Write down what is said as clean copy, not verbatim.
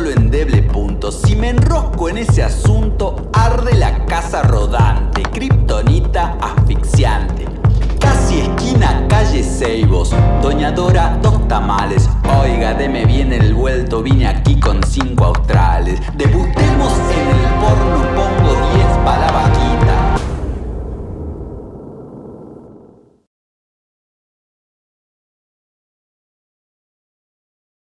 solo endeble punto. Si me enrosco en ese asunto, arde la casa rodante, kriptonita asfixiante. Casi esquina calle Seibos, Doña Dora, dos tamales.